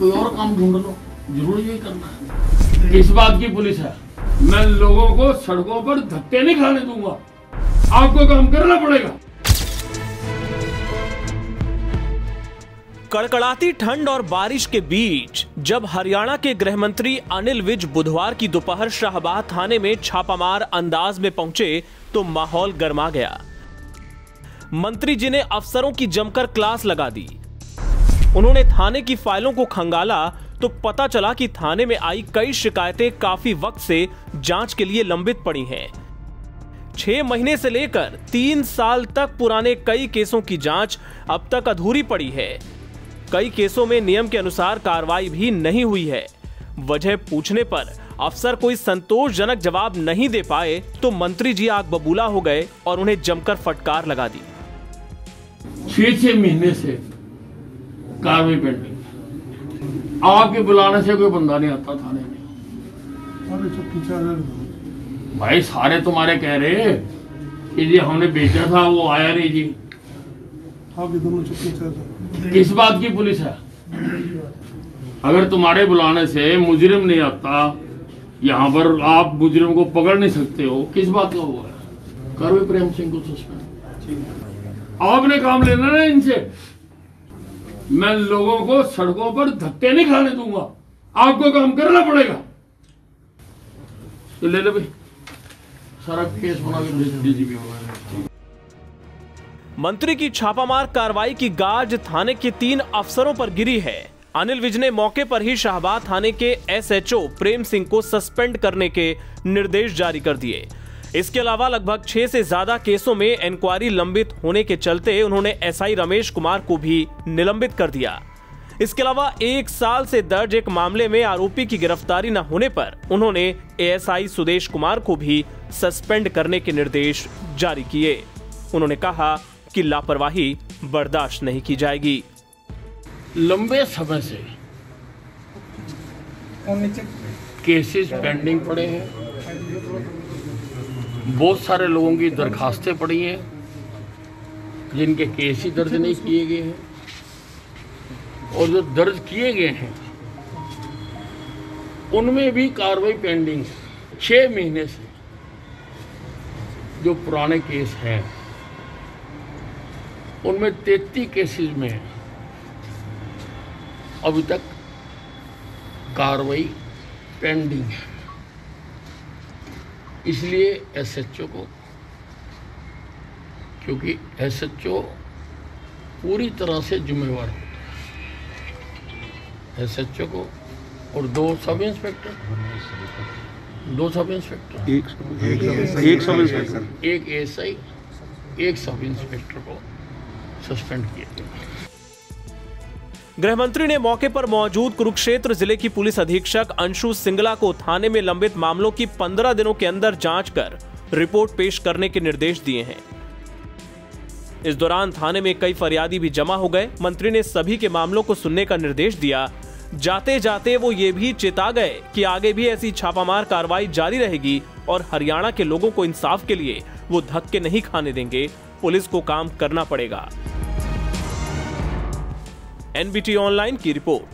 कोई और काम ढूंढ लो, जरूर यही करना है। किस बात की पुलिस है? मैं लोगों को सड़कों पर धक्के नहीं खाने दूंगा, आपको काम करना पड़ेगा। कड़कड़ाती ठंड और बारिश के बीच जब हरियाणा के गृह मंत्री अनिल विज बुधवार की दोपहर शाहबाद थाने में छापामार अंदाज में पहुंचे तो माहौल गर्मा गया। मंत्री जी ने अफसरों की जमकर क्लास लगा दी। उन्होंने थाने की फाइलों को खंगाला तो पता चला कि थाने में आई कई शिकायतें काफी वक्त से जांच के लिए लंबित पड़ी हैं। 6 महीने से लेकर 3 साल तक पुराने कई केसों की जांच अब तक अधूरी पड़ी है। कई केसों में नियम के अनुसार कार्रवाई भी नहीं हुई है। वजह पूछने पर अफसर कोई संतोषजनक जवाब नहीं दे पाए तो मंत्री जी आग बबूला हो गए और उन्हें जमकर फटकार लगा दी। 6 महीने से कार्रवाई पेंडिंग, आपके बुलाने से कोई बंदा नहीं आता थाने में। भाई सारे तुम्हारे कह रहे कि जी हमने बेचा था, वो आया नहीं जी। किस बात की पुलिस है? अगर तुम्हारे बुलाने से मुजरिम नहीं आता, यहाँ पर आप मुजरिम को पकड़ नहीं सकते हो, किस बात का हुआ है? करो प्रेम सिंह को सस्पेंड। आपने काम लेना ना इनसे। मैं लोगों को सड़कों पर धक्के नहीं खाने दूंगा, आपको काम करना पड़ेगा। तो ले लो भाई, सारा केस बना के भेज दीजिए। मंत्री की छापामार कार्रवाई की गाज थाने के 3 अफसरों पर गिरी है। अनिल विज ने मौके पर ही शाहबाद थाने के SHO प्रेम सिंह को सस्पेंड करने के निर्देश जारी कर दिए। इसके अलावा लगभग 6 से ज्यादा केसों में इंक्वायरी लंबित होने के चलते उन्होंने SI रमेश कुमार को भी निलंबित कर दिया। इसके अलावा 1 साल से दर्ज एक मामले में आरोपी की गिरफ्तारी न होने पर उन्होंने ASI सुदेश कुमार को भी सस्पेंड करने के निर्देश जारी किए। उन्होंने कहा कि लापरवाही बर्दाश्त नहीं की जाएगी। लंबे समय से केसेस पेंडिंग पड़े हैं, बहुत सारे लोगों की दरखास्तें पड़ी हैं जिनके केस ही दर्ज नहीं किए गए हैं, और जो दर्ज किए गए हैं उनमें भी कार्रवाई पेंडिंग है। 6 महीने से जो पुराने केस हैं उनमें 33 केसेस में अभी तक कार्रवाई पेंडिंग है। इसलिए SHO को, क्योंकि SHO पूरी तरह से जिम्मेवार होता है, SHO को और 2 सब इंस्पेक्टर, 2 सब इंस्पेक्टर, एक सब इंस्पेक्टर, एक ASI, एक सब इंस्पेक्टर को सस्पेंड किया गया। गृह मंत्री ने मौके पर मौजूद कुरुक्षेत्र जिले की पुलिस अधीक्षक अंशु सिंगला को थाने में लंबित मामलों की 15 दिनों के अंदर जांच कर रिपोर्ट पेश करने के निर्देश दिए हैं। इस दौरान थाने में कई फरियादी भी जमा हो गए। मंत्री ने सभी के मामलों को सुनने का निर्देश दिया। जाते जाते वो ये भी चेता गए कि आगे भी ऐसी छापामार कार्रवाई जारी रहेगी और हरियाणा के लोगों को इंसाफ के लिए वो धक्के नहीं खाने देंगे। पुलिस को काम करना पड़ेगा। NBT ऑनलाइन की रिपोर्ट।